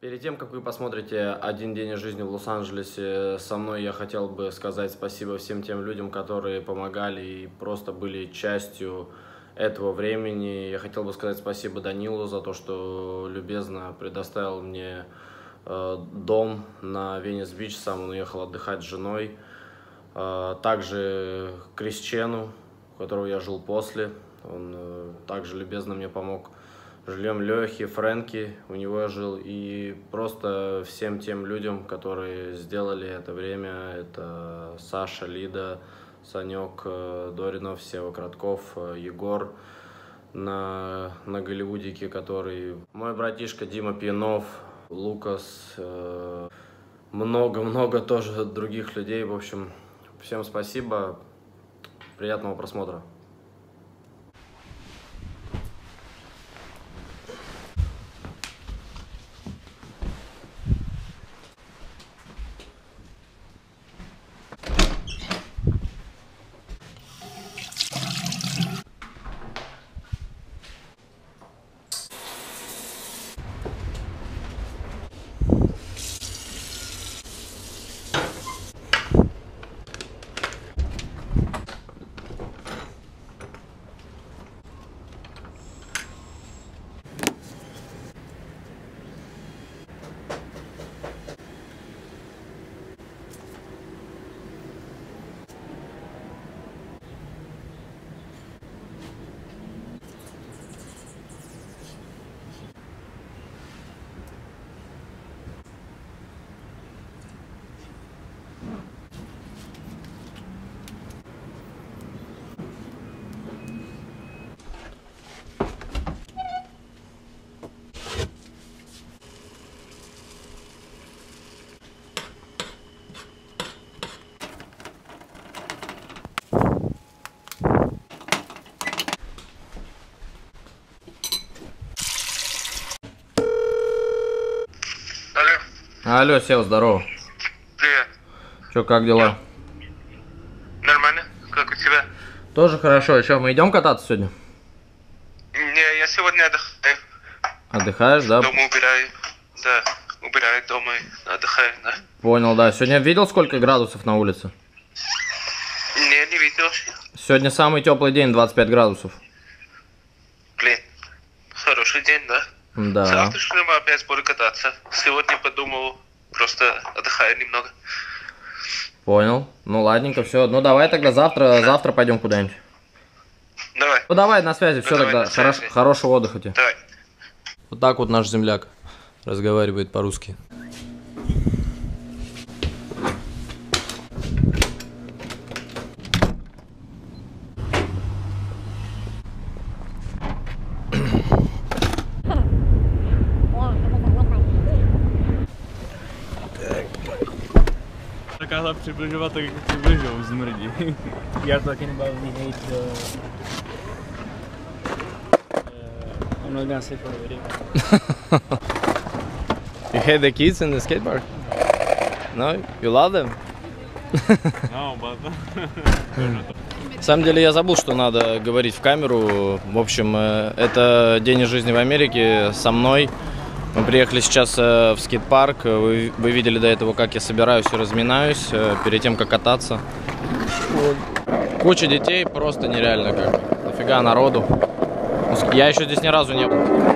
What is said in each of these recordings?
Перед тем, как вы посмотрите «Один день из жизни в Лос-Анджелесе» со мной, я хотел бы сказать спасибо всем тем людям, которые помогали и просто были частью этого времени. Я хотел бы сказать спасибо Данилу за то, что любезно предоставил мне дом на Венес-Бич, сам он уехал отдыхать с женой. Также Крисчену, у которого я жил после, он также любезно мне помог жильем, Лехи, Фрэнки, у него я жил, и просто всем тем людям, которые сделали это время, это Саша, Лида, Санек, Доринов, Сева Кратков, Егор на Голливудике, который, мой братишка Дима Пьянов, Лукас, много-много тоже других людей. В общем, всем спасибо, приятного просмотра. Алло, Сев, здорово. Привет. Че, как дела? Нормально. Как у тебя? Тоже хорошо. Че, мы идем кататься сегодня? Не, я сегодня отдыхаю. Отдыхаешь, да? Дома убираю. Да, убираю дома и отдыхаю, да. Понял, да. Сегодня видел, сколько градусов на улице? Не видел. Сегодня самый теплый день, 25 градусов. Блин, хороший день, да? Да. Завтра что мы опять буду кататься. Сегодня подумал, просто отдыхаю немного. Понял. Ну ладненько, все. Ну давай тогда завтра пойдем куда-нибудь. Давай. Ну давай, на связи, все давай, тогда. на связи. Хорошего отдыха тебе. Давай. Вот так вот наш земляк разговаривает по-русски. Takhle přibližovat, tak jako přibližou zmrdí. Já talking about we hate I'm not gonna say for the video. You hate the kids in the skate park? No? You love them? No, but... На самом деле я забыл, что надо говорить в камеру. В общем, это день из жизни в Америке со мной. Мы приехали сейчас в скейт-парк. Вы видели до этого, как я собираюсь и разминаюсь перед тем, как кататься. Куча детей, просто нереально как. Нафига народу. Я еще здесь ни разу не был.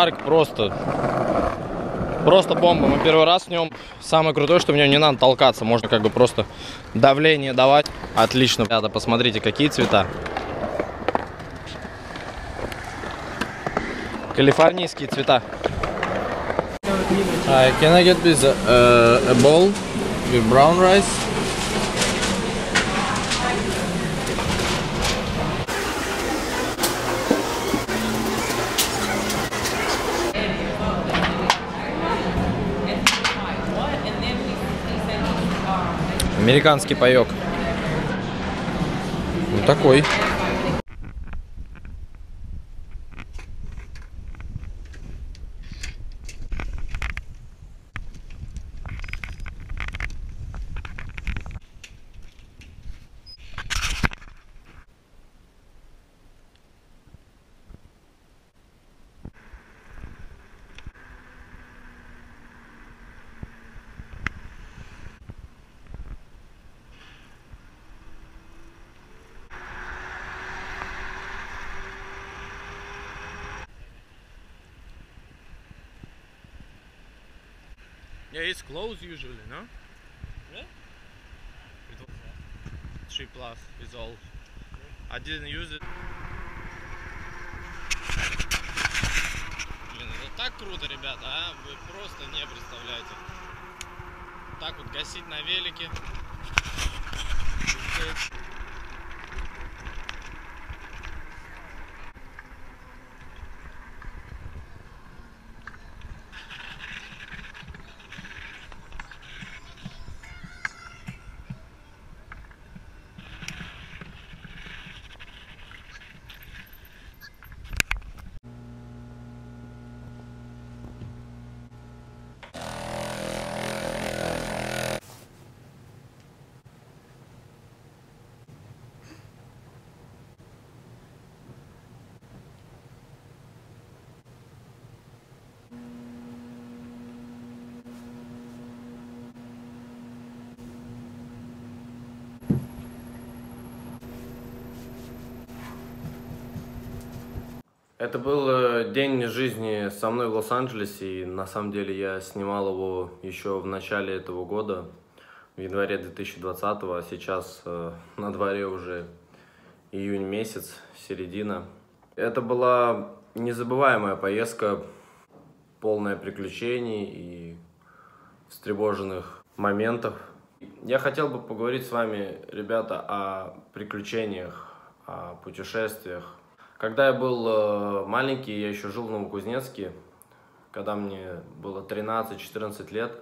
парк просто бомба. Мы первый раз в нем. Самое крутое, что в нем не надо толкаться. Можно как бы просто давление давать. Отлично. Ребята, посмотрите, какие цвета. Калифорнийские цвета. Can I get this a bowl with brown rice? Американский паёк. Вот такой. Yeah, it's closed usually, no? Yeah. 3 plus is all. I didn't use it. Блин, это так круто, ребята, а? Вы просто не представляете. Так вот гасить на велике. Это был день жизни со мной в Лос-Анджелесе, и на самом деле я снимал его еще в начале этого года, в январе 2020-го, а сейчас на дворе уже июнь месяц, середина. Это была незабываемая поездка, полная приключений и встревоженных моментов. Я хотел бы поговорить с вами, ребята, о приключениях, о путешествиях. Когда я был маленький, я еще жил в Новокузнецке, когда мне было 13-14 лет,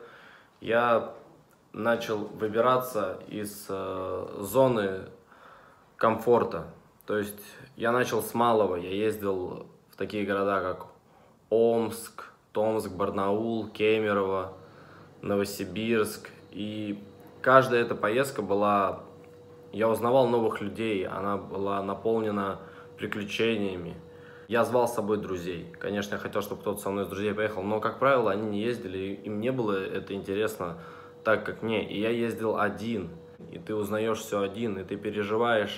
я начал выбираться из зоны комфорта. То есть я начал с малого, я ездил в такие города, как Омск, Томск, Барнаул, Кемерово, Новосибирск. И каждая эта поездка была... Я узнавал новых людей, она была наполнена приключениями. Я звал с собой друзей. Конечно, я хотел, чтобы кто-то со мной из друзей поехал, но, как правило, они не ездили, и мне было это интересно так, как мне. И я ездил один, и ты узнаешь все один, и ты переживаешь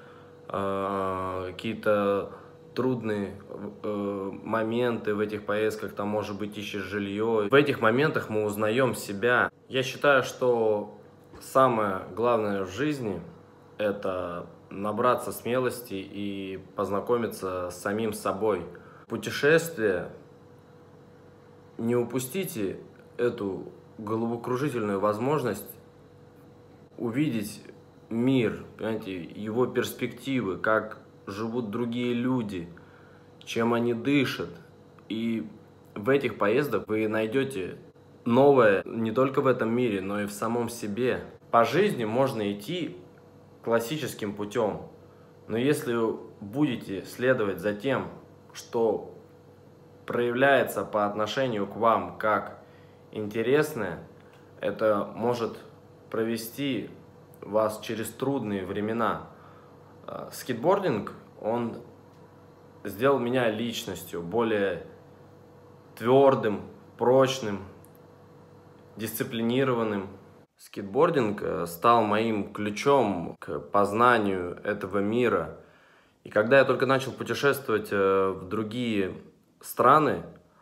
какие-то трудные моменты в этих поездках, там, может быть, ищешь жилье. В этих моментах мы узнаем себя. Я считаю, что самое главное в жизни – это набраться смелости и познакомиться с самим собой. Путешествие, не упустите эту головокружительную возможность увидеть мир, понимаете, его перспективы, как живут другие люди, чем они дышат. И в этих поездках вы найдете новое не только в этом мире, но и в самом себе. По жизни можно идти классическим путем, но если вы будете следовать за тем, что проявляется по отношению к вам как интересное, это может провести вас через трудные времена. Скейтбординг, он сделал меня личностью, более твердым, прочным, дисциплинированным. Скейтбординг стал моим ключом к познанию этого мира. И когда я только начал путешествовать в другие страны,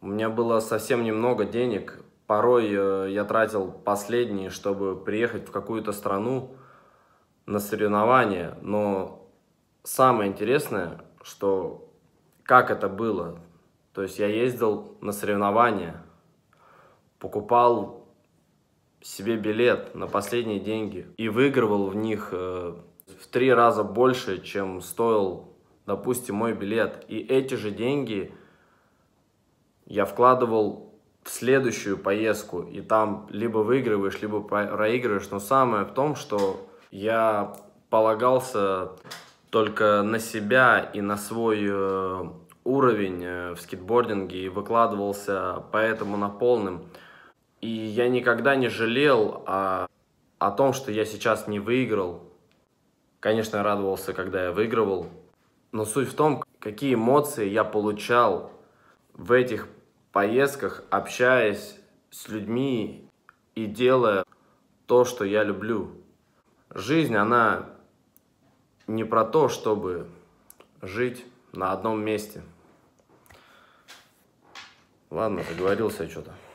У меня было совсем немного денег. Порой я тратил последние, чтобы приехать в какую-то страну на соревнования. Но самое интересное, что как это было. То есть я ездил на соревнования, покупал себе билет на последние деньги и выигрывал в них в 3 раза больше, чем стоил, допустим, мой билет. И эти же деньги я вкладывал в следующую поездку, и там либо выигрываешь, либо проигрываешь. Но самое в том, что я полагался только на себя и на свой уровень в скейтбординге и выкладывался поэтому на полном. И я никогда не жалел о том, что я сейчас не выиграл. Конечно, я радовался, когда я выигрывал. Но суть в том, какие эмоции я получал в этих поездках, общаясь с людьми и делая то, что я люблю. Жизнь, она не про то, чтобы жить на одном месте. Ладно, договорился что-то.